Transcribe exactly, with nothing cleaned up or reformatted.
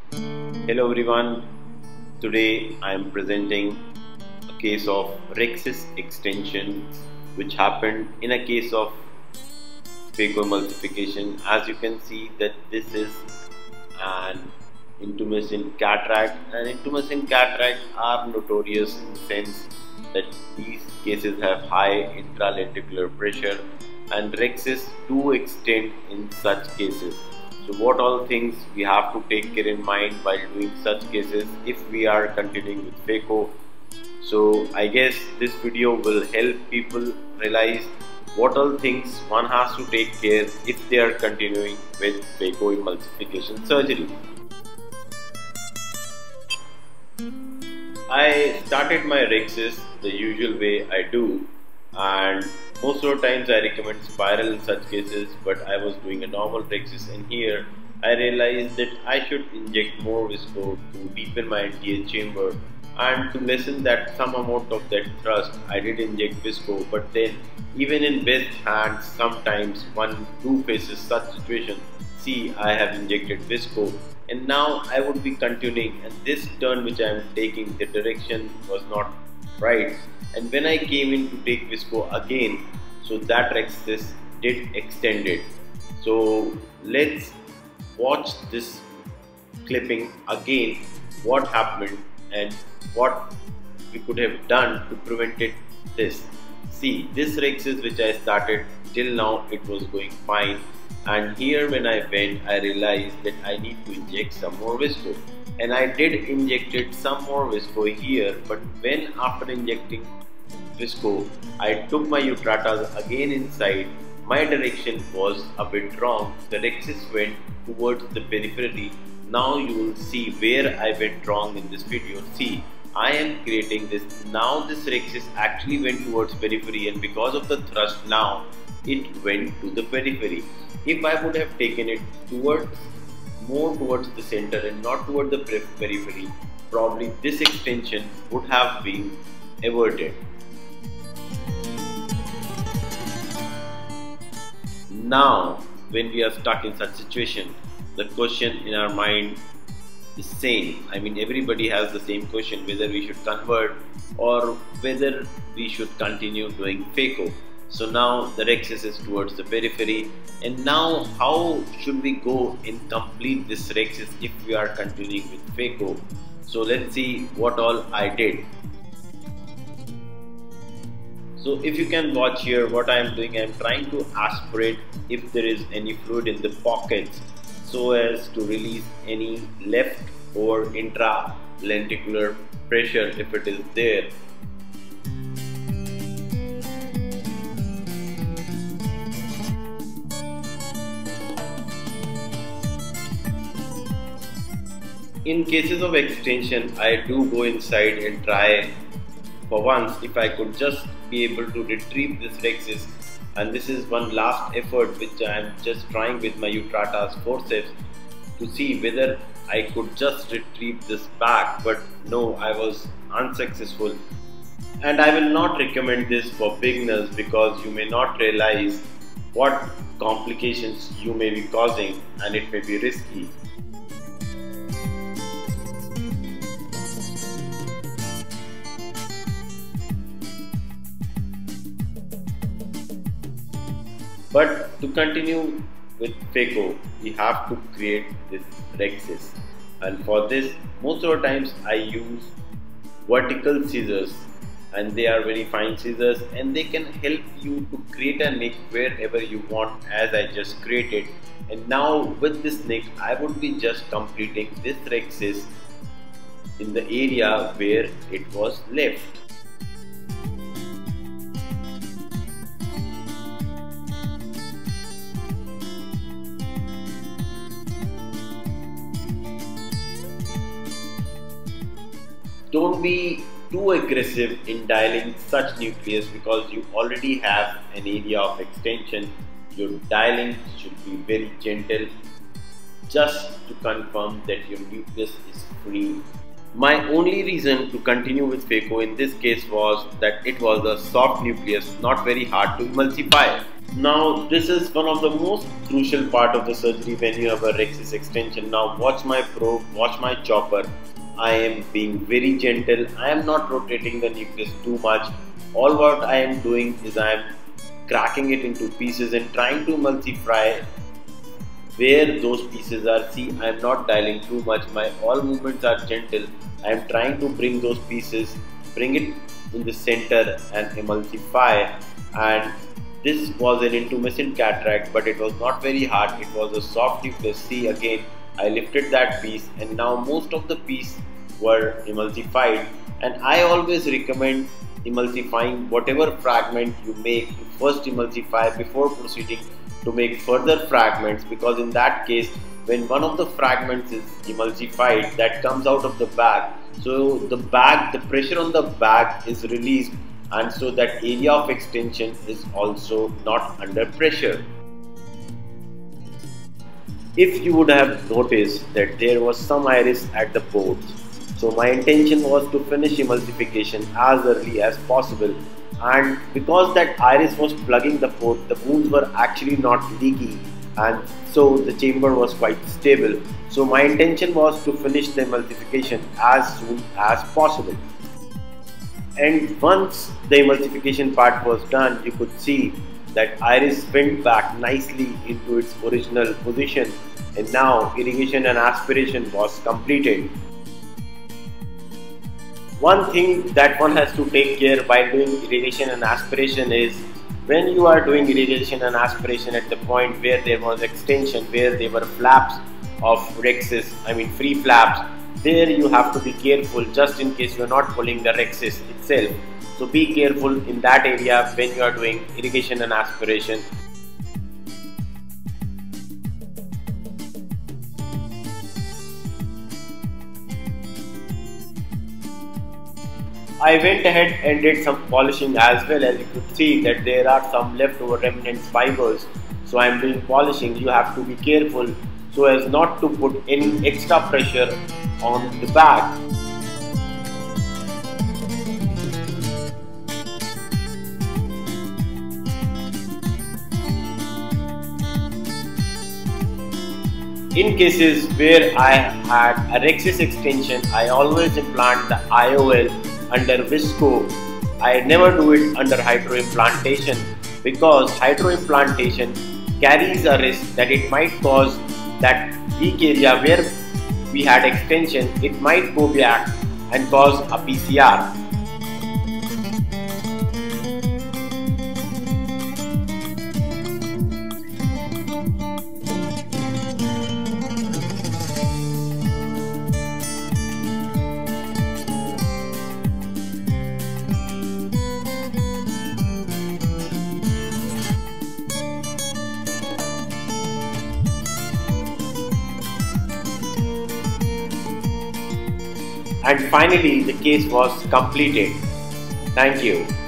Hello everyone, today I am presenting a case of Rexis extension which happened in a case of phacoemulsification. As you can see that this is an intumescent cataract, and intumescent cataracts are notorious in the sense that these cases have high intralenticular pressure, and Rexis do extend in such cases. So what all things we have to take care in mind while doing such cases if we are continuing with phaco. So I guess this video will help people realize what all things one has to take care if they are continuing with phacoemulsification surgery. I started my Rexis the usual way I do, and most of the times I recommend spiral in such cases, but I was doing a normal Rexis, and here I realized that I should inject more visco to deepen my N T H chamber, and to lessen that some amount of that thrust I did inject visco. But then even in best hands sometimes one do faces such situation. See, I have injected visco and now I would be continuing, and this turn which I am taking, the direction was not right, and when I came in to take visco again, so that Rexis did extend it. So let's watch this clipping again, what happened and what we could have done to prevent it this. See, this Rexis which I started, till now it was going fine, and here when I went I realized that I need to inject some more visco, and I did injected some more visco here. But when after injecting visco I took my Utratas again inside, my direction was a bit wrong. The Rexis went towards the periphery. Now you will see where I went wrong in this video. See, I am creating this. Now this Rexis actually went towards periphery, and because of the thrust now it went to the periphery. If I would have taken it towards more towards the center and not toward the periphery, probably this extension would have been averted. Now when we are stuck in such situation, the question in our mind is same. I mean, everybody has the same question, whether we should convert or whether we should continue doing phaco. So now the Rexis is towards the periphery, and now how should we go and complete this Rexis if we are continuing with phaco? So let's see what all I did. So if you can watch here, what I am doing, I am trying to aspirate if there is any fluid in the pockets, so as to release any left or intralenticular pressure if it is there. In cases of extension, I do go inside and try for once if I could just be able to retrieve this Rexis, and this is one last effort which I am just trying with my Utratas forceps to see whether I could just retrieve this back, but no, I was unsuccessful. And I will not recommend this for beginners because you may not realize what complications you may be causing, and it may be risky. But to continue with phaco, we have to create this Rexis, and for this most of the times I use vertical scissors, and they are very fine scissors, and they can help you to create a nick wherever you want, as I just created. And now with this nick I would be just completing this Rexis in the area where it was left. Don't be too aggressive in dialing such nucleus because you already have an area of extension. Your dialing should be very gentle, just to confirm that your nucleus is free. My only reason to continue with phaco in this case was that it was a soft nucleus, not very hard to emulsify. Now this is one of the most crucial part of the surgery when you have a rhexis extension. Now watch my probe, watch my chopper. I am being very gentle. I am not rotating the nucleus too much. All what I am doing is I am cracking it into pieces and trying to emulsify where those pieces are. See, I am not dialing too much. My all movements are gentle. I am trying to bring those pieces, bring it in the center and emulsify. And this was an intumescent cataract, but it was not very hard. It was a soft nucleus. See, again, I lifted that piece and now most of the piece were emulsified. And I always recommend emulsifying whatever fragment you make. You first emulsify before proceeding to make further fragments, because in that case, when one of the fragments is emulsified, that comes out of the bag. So the bag, the pressure on the bag is released, and so that area of extension is also not under pressure. If you would have noticed that there was some iris at the ports, so my intention was to finish emulsification as early as possible, and because that iris was plugging the port, the wounds were actually not leaky, and so the chamber was quite stable. So my intention was to finish the emulsification as soon as possible. And once the emulsification part was done, you could see that iris went back nicely into its original position, and now irrigation and aspiration was completed. One thing that one has to take care while doing irrigation and aspiration is, when you are doing irrigation and aspiration at the point where there was extension, where there were flaps of rhexis, I mean free flaps, there you have to be careful just in case you are not pulling the rhexis itself. So be careful in that area when you are doing irrigation and aspiration. I went ahead and did some polishing as well. As you could see that there are some leftover remnants fibers. So I am doing polishing. You have to be careful so as not to put any extra pressure on the bag. In cases where I had a rhexis extension, I always implant the I O L under visco. I never do it under hydroimplantation, because hydroimplantation carries a risk that it might cause that weak area where we had extension, it might go back and cause a P C R. And finally, the case was completed. Thank you.